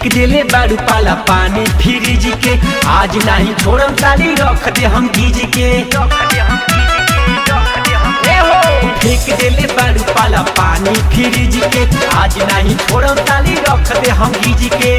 देले बारू पाला पानी फ्रिज के आज नहीं छोड़म साली रख दे हम गीज के फेंक देले बारू पाला पानी फ्रिज के आज नहीं छोड़म साली रख दे हम गीज के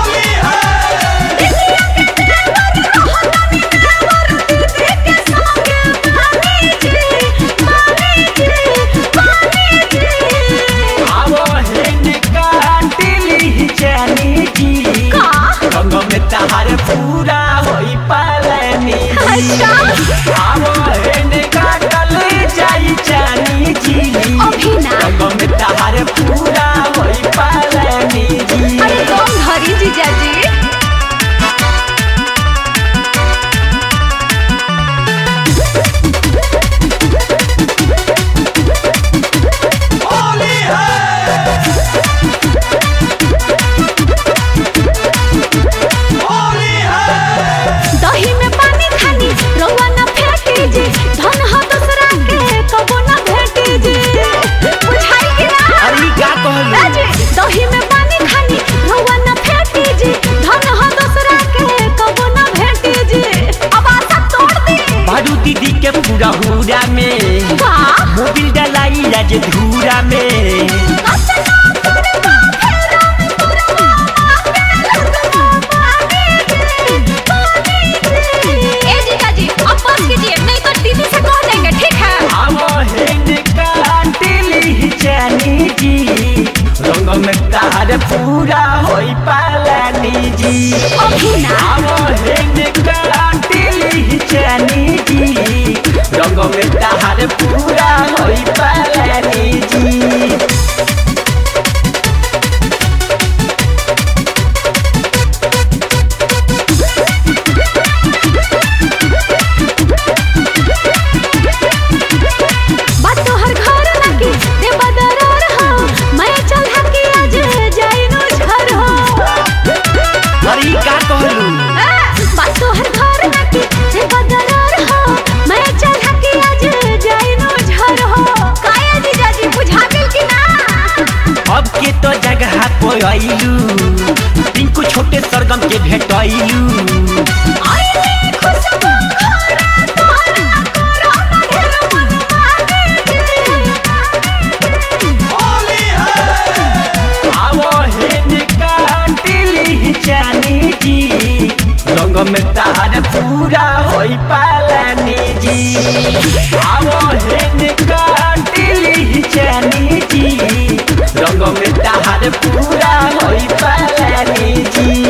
तहारे पूरा होई पालनी आवो हेने काटल जाई जानी जी रंग में तहारे पूरा होई पालनी जी। अरे कौन हरी जीजा जी दीदी के पूरा हुरा में मोबिल डलाई आज धूरा में रंग में तार पूरा होई पालनी जी आवो हेने काटिली जानी जी रंग में तार पूरा होई पालनी जी। अब के तो जगह पोयलू पिंकू छोटे सरगम के भेटैलू आवो हेने काटिली जानी जी रंग में तार पूरा होई पालनी जी आवो हेने काटिली जानी जी रंग में तार पूरा होई पालनी जी।